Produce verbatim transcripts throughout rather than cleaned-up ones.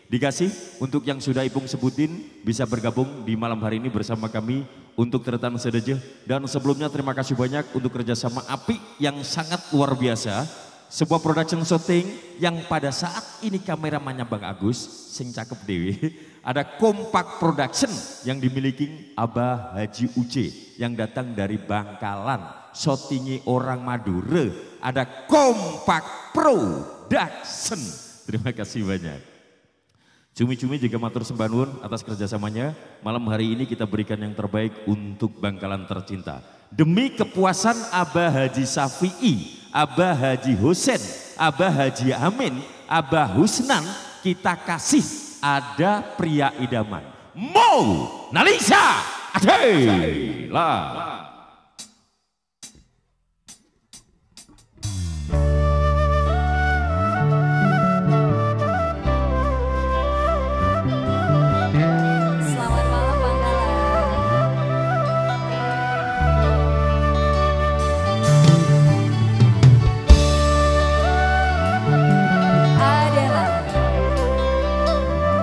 dikasih untuk yang sudah Ipung sebutin bisa bergabung di malam hari ini bersama kami untuk Tretan Sedejeh. Dan sebelumnya terima kasih banyak untuk kerjasama Api yang sangat luar biasa. Sebuah production shooting yang pada saat ini kameramannya Bang Agus, sing cakep dewi. Ada Kompak Production yang dimiliki Abah Haji Uce yang datang dari Bangkalan. Shootingi orang Madura. Ada Kompak Production. Terima kasih banyak. Cumi-cumi juga matur sembah nuwun atas kerjasamanya. Malam hari ini kita berikan yang terbaik untuk Bangkalan tercinta. Demi kepuasan Abah Haji Safi'i, Abah Haji Husen, Abah Haji Amin, Abah Husnan, kita kasih ada pria idaman. Mo Nalisa Adela.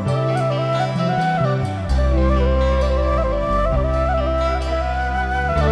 Adela.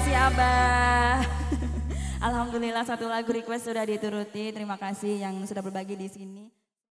kasih Abah. Alhamdulillah satu lagu request sudah dituruti. Terima kasih yang sudah berbagi di sini.